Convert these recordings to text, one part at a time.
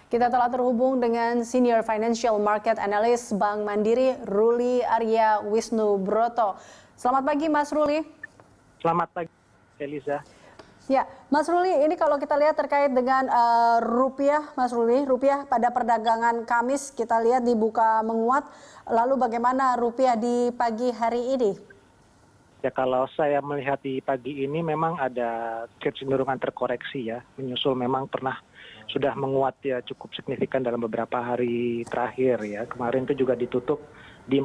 Kita telah terhubung dengan Senior Financial Market Analyst Bank Mandiri, Ruli Arya Wisnubroto. Selamat pagi, Mas Ruli. Selamat pagi, Eliza. Ya, Mas Ruli, ini kalau kita lihat terkait dengan rupiah, Mas Ruli, rupiah pada perdagangan Kamis kita lihat dibuka menguat. Lalu bagaimana rupiah di pagi hari ini? Ya, kalau saya melihat di pagi ini memang ada kecenderungan terkoreksi ya, menyusul memang pernah sudah menguat ya cukup signifikan dalam beberapa hari terakhir ya. Kemarin itu juga ditutup di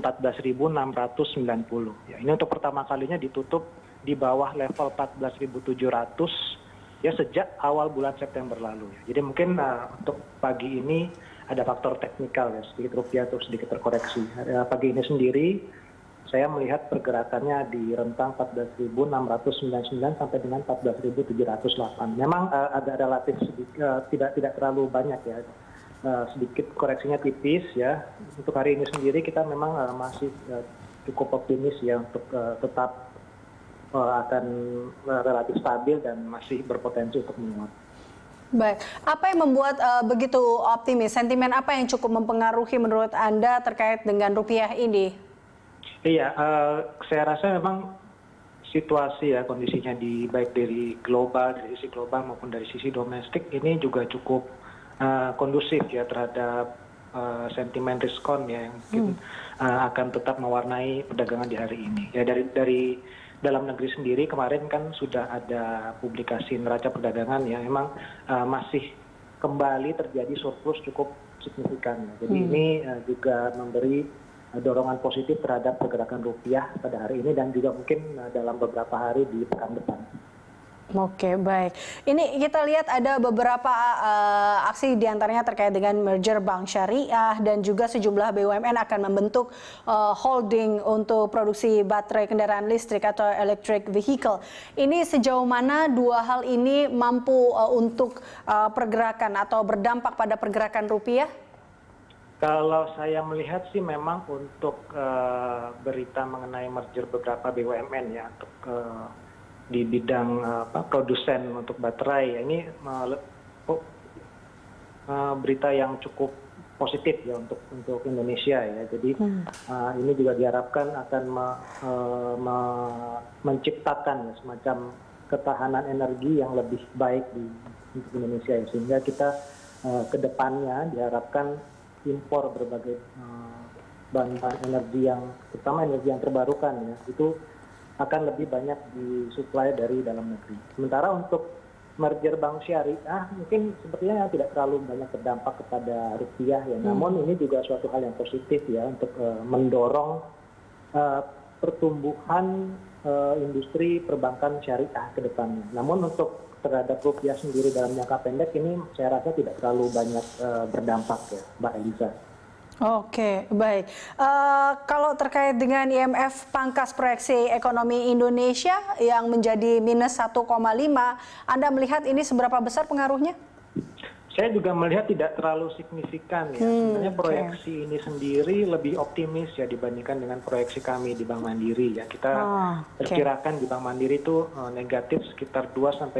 14.690. Ya, ini untuk pertama kalinya ditutup di bawah level 14.700 ya sejak awal bulan September lalu ya. Jadi mungkin untuk pagi ini ada faktor teknikal ya, sedikit rupiah atau sedikit terkoreksi. Pagi ini sendiri saya melihat pergerakannya di rentang 14.699 sampai dengan 14.708. Memang agak relatif tidak terlalu banyak ya. Sedikit koreksinya tipis ya. Untuk hari ini sendiri kita memang masih cukup optimis ya untuk tetap akan relatif stabil dan masih berpotensi untuk menguat. Baik, apa yang membuat begitu optimis? Sentimen apa yang cukup mempengaruhi menurut Anda terkait dengan rupiah ini? Iya, saya rasa memang situasi ya kondisinya baik dari sisi global maupun dari sisi domestik ini juga cukup kondusif ya terhadap sentimen riskon ya yang mungkin akan tetap mewarnai perdagangan di hari ini. Ya dari dalam negeri sendiri kemarin kan sudah ada publikasi neraca perdagangan ya memang masih kembali terjadi surplus cukup signifikan. Jadi ini juga memberi dorongan positif terhadap pergerakan rupiah pada hari ini dan juga mungkin dalam beberapa hari di pekan depan. Oke, baik. Ini kita lihat ada beberapa aksi diantaranya terkait dengan merger Bank Syariah dan juga sejumlah BUMN akan membentuk holding untuk produksi baterai kendaraan listrik atau electric vehicle. Ini sejauh mana dua hal ini mampu untuk pergerakan atau berdampak pada pergerakan rupiah? Kalau saya melihat sih memang untuk berita mengenai merger beberapa BUMN ya untuk di bidang produsen untuk baterai ya, ini berita yang cukup positif ya untuk Indonesia ya. Jadi ini juga diharapkan akan menciptakan semacam ketahanan energi yang lebih baik di Indonesia ya. Sehingga kita ke depannya diharapkan impor berbagai bahan energi yang terutama energi yang terbarukan ya itu akan lebih banyak disuplai dari dalam negeri. Sementara untuk merger Bank Syariah mungkin sepertinya tidak terlalu banyak berdampak kepada rupiah ya. Namun ini juga suatu hal yang positif ya untuk mendorong pertumbuhan industri perbankan syariah ke depannya. Namun untuk terhadap rupiah sendiri dalam jangka pendek ini saya rasa tidak terlalu banyak berdampak ya, Mbak Eliza. Oke, baik. Kalau terkait dengan IMF pangkas proyeksi ekonomi Indonesia yang menjadi minus 1,5, Anda melihat ini seberapa besar pengaruhnya? Saya juga melihat tidak terlalu signifikan ya. Sebenarnya proyeksi ini sendiri lebih optimis ya dibandingkan dengan proyeksi kami di Bank Mandiri ya. Kita perkirakan di Bank Mandiri itu negatif sekitar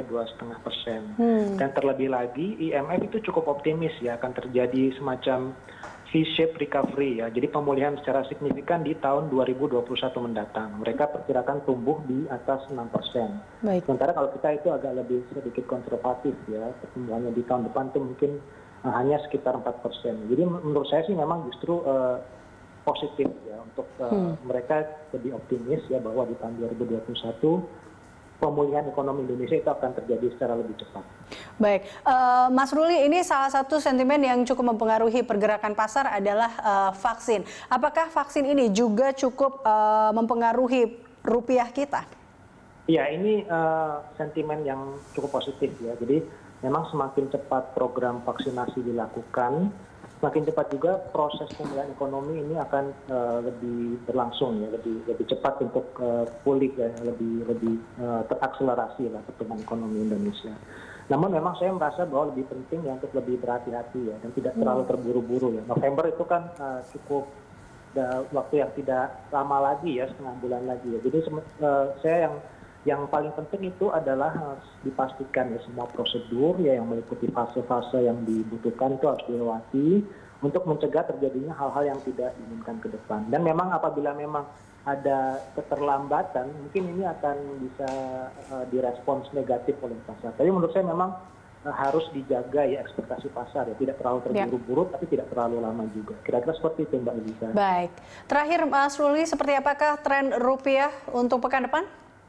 2-2,5%. Dan terlebih lagi IMF itu cukup optimis ya akan terjadi semacam V-shape recovery ya. Jadi pemulihan secara signifikan di tahun 2021 mendatang. Mereka perkirakan tumbuh di atas 6%. Baik. Sementara kalau kita itu agak lebih sedikit konservatif ya. Pertumbuhannya di tahun depan itu mungkin hanya sekitar 4%. Jadi menurut saya sih memang justru positif ya untuk mereka lebih optimis ya bahwa di tahun 2021 pemulihan ekonomi Indonesia itu akan terjadi secara lebih cepat. Baik, Mas Ruli, ini salah satu sentimen yang cukup mempengaruhi pergerakan pasar adalah vaksin. Apakah vaksin ini juga cukup mempengaruhi rupiah kita? Iya, ini sentimen yang cukup positif ya. Jadi memang semakin cepat program vaksinasi dilakukan, semakin cepat juga proses pemulihan ekonomi ini akan lebih berlangsung ya, lebih cepat untuk pulih dan lebih terakselerasi lah pertumbuhan ekonomi Indonesia. Namun memang saya merasa bahwa lebih penting ya untuk lebih berhati-hati ya dan tidak terlalu terburu-buru ya. November itu kan cukup waktu yang tidak lama lagi ya, setengah bulan lagi ya. Jadi saya yang Yang paling penting itu adalah harus dipastikan ya semua prosedur ya yang meliputi fase-fase yang dibutuhkan itu harus dilewati untuk mencegah terjadinya hal-hal yang tidak diinginkan ke depan. Dan memang apabila memang ada keterlambatan, mungkin ini akan bisa direspons negatif oleh pasar. Tapi menurut saya memang harus dijaga ya ekspektasi pasar ya, tidak terlalu terburu-buru tapi tidak terlalu lama juga. Kira-kira seperti itu Mbak Elisa. Baik, terakhir Mas Ruli, seperti apakah tren rupiah untuk pekan depan?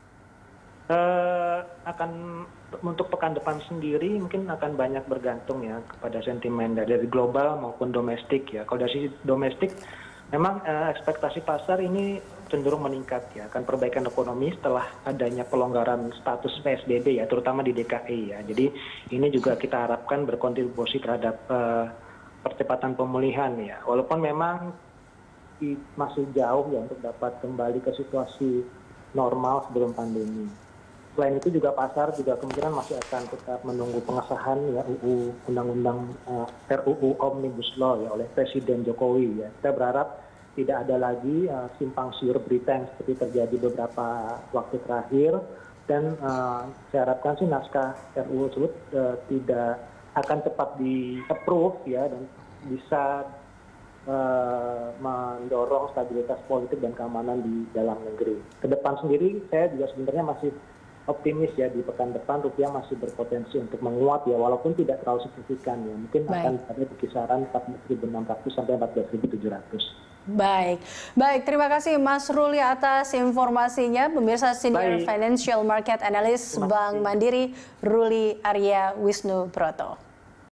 Untuk pekan depan sendiri mungkin akan banyak bergantung ya kepada sentimen dari global maupun domestik ya. Kalau dari sisi domestik memang ekspektasi pasar ini cenderung meningkat ya, akan perbaikan ekonomi setelah adanya pelonggaran status PSBB ya, terutama di DKI ya. Jadi ini juga kita harapkan berkontribusi terhadap percepatan pemulihan ya. Walaupun memang masih jauh ya untuk dapat kembali ke situasi normal sebelum pandemi. Selain itu juga pasar juga kemungkinan masih akan tetap menunggu pengesahan ya RUU Omnibus Law ya oleh Presiden Jokowi ya. Kita berharap tidak ada lagi simpang siur berita yang seperti terjadi beberapa waktu terakhir, dan saya harapkan sih naskah RUU tersebut tidak akan cepat di-approve ya dan bisa mendorong stabilitas politik dan keamanan di dalam negeri. Ke depan sendiri saya juga sebenarnya masih optimis ya, di pekan depan rupiah masih berpotensi untuk menguat ya, walaupun tidak terlalu signifikan ya, mungkin akan ada di kisaran 14.600 sampai 14.700. Baik, terima kasih Mas Ruli atas informasinya. Pemirsa, Senior Financial Market Analyst Bank Mandiri Ruli Arya Wisnu Broto.